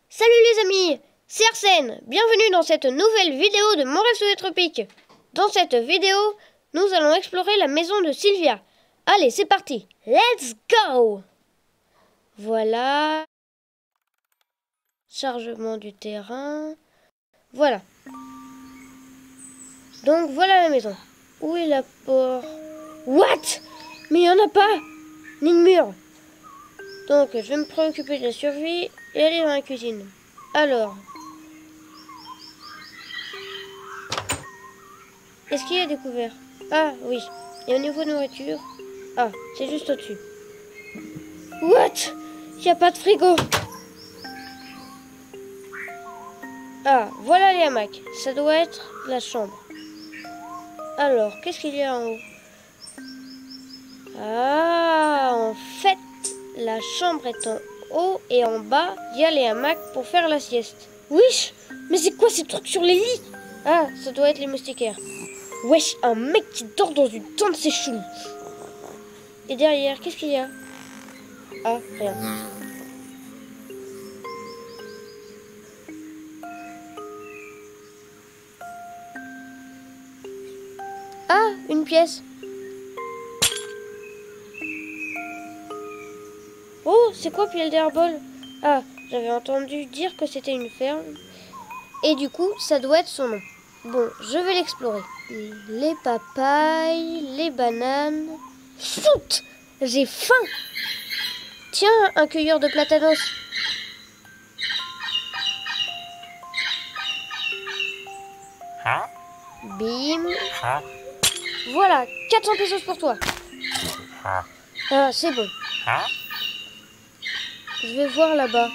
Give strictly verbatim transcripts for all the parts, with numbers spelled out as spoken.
Salut les amis, c'est Arsène. Bienvenue dans cette nouvelle vidéo de Mon Rêve sous les tropiques. Dans cette vidéo, nous allons explorer la maison de Sylvia. Allez, c'est parti. Let's go. Voilà. Chargement du terrain. Voilà. Donc voilà la maison. Où est la porte? What? Mais il n'y en a pas. Ni de mur. Donc je vais me préoccuper de la survie et aller dans la cuisine. Alors. Est-ce qu'il y a des couverts? Ah oui. Et au niveau nourriture? Ah, c'est juste au-dessus. What? Il n'y a pas de frigo. Ah, voilà les hamacs. Ça doit être la chambre. Alors, qu'est-ce qu'il y a en haut? Ah, en fait, la chambre est en haut et en bas, il y a les hamacs pour faire la sieste. Wesh, mais c'est quoi ces trucs sur les lits? Ah, ça doit être les moustiquaires. Wesh, un mec qui dort dans une tente, c'est chelou. Et derrière, qu'est-ce qu'il y a? Ah, rien. Ah, une pièce. Oh, c'est quoi Piel d'Herbol? Ah, j'avais entendu dire que c'était une ferme. Et du coup, ça doit être son nom. Bon, je vais l'explorer. Les papayes, les bananes... Shoot! J'ai faim! Tiens, un cueilleur de platanos. Hein? Bim. Hein? Voilà, quatre cents pesos pour toi. Hein? Ah, c'est bon. Hein? Je vais voir là-bas.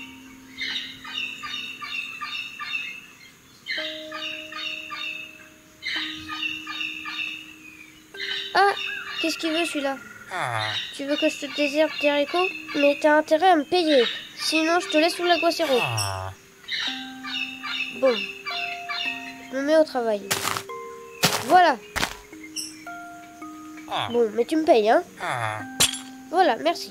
Ah, qu'est-ce qu'il veut celui-là? Ah. Tu veux que je te désherbe tes haricots? Mais t'as intérêt à me payer. Sinon, je te laisse sous l'aguacero. Ah. Bon. Je me mets au travail. Voilà. Ah. Bon, mais tu me payes, hein? Ah. Voilà, merci.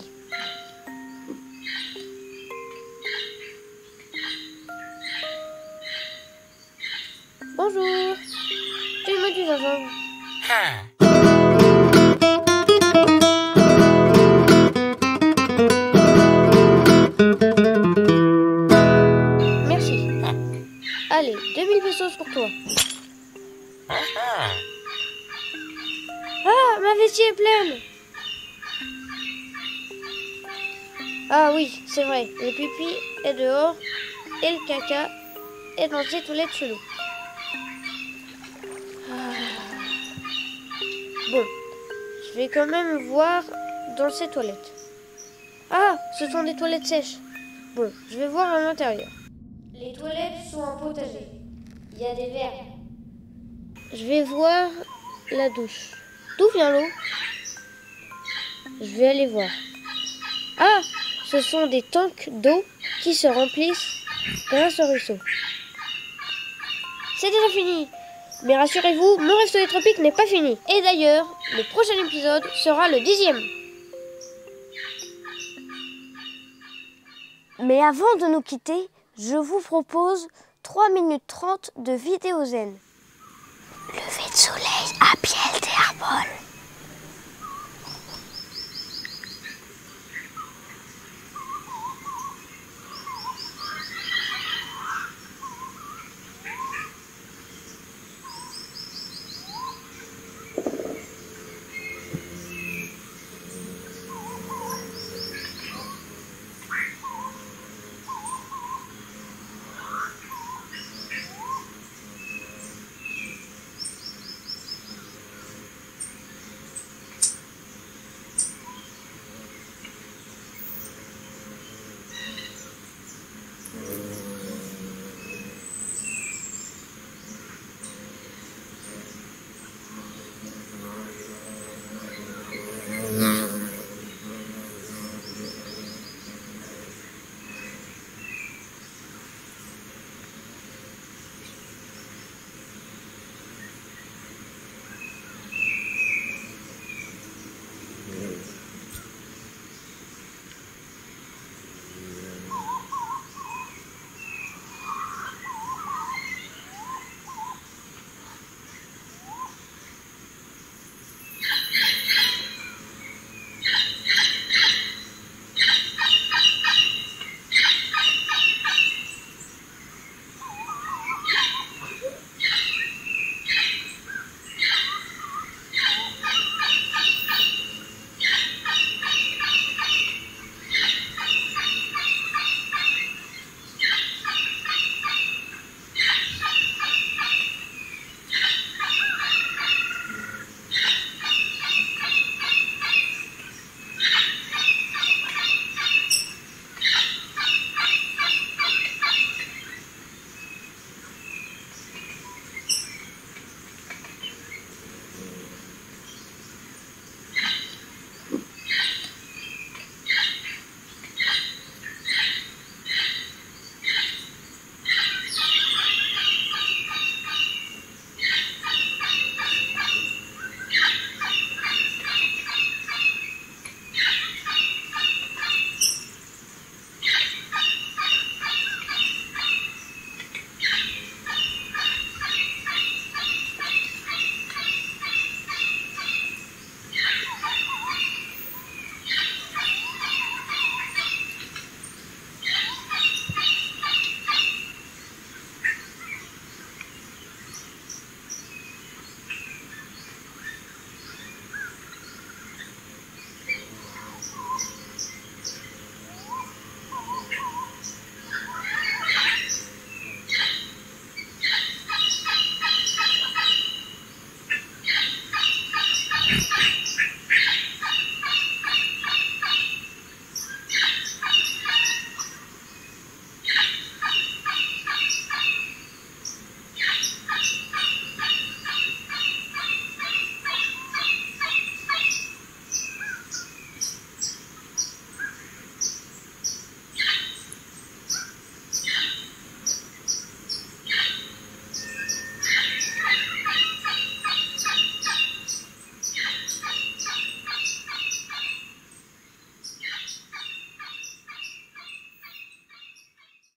Bonjour. Fais-moi du gingembre. Ah. Merci. Allez, deux mille pesos pour toi. Ah. Ah, ma vessie est pleine. Ah oui, c'est vrai. Le pipi est dehors et le caca est dans ces toilettes cheloues. Ah. Bon, je vais quand même voir dans ces toilettes. Ah, ce sont des toilettes sèches. Bon, je vais voir à l'intérieur. Les toilettes sont en potager. Il y a des verres. Je vais voir la douche. D'où vient l'eau? Je vais aller voir. Ah, ce sont des tanks d'eau qui se remplissent grâce au ruisseau. C'est déjà fini. Mais rassurez-vous, Mon Rêve sous les tropiques n'est pas fini. Et d'ailleurs, le prochain épisode sera le dixième. Mais avant de nous quitter, je vous propose trois minutes trente de vidéo zen. Lever de soleil à Piel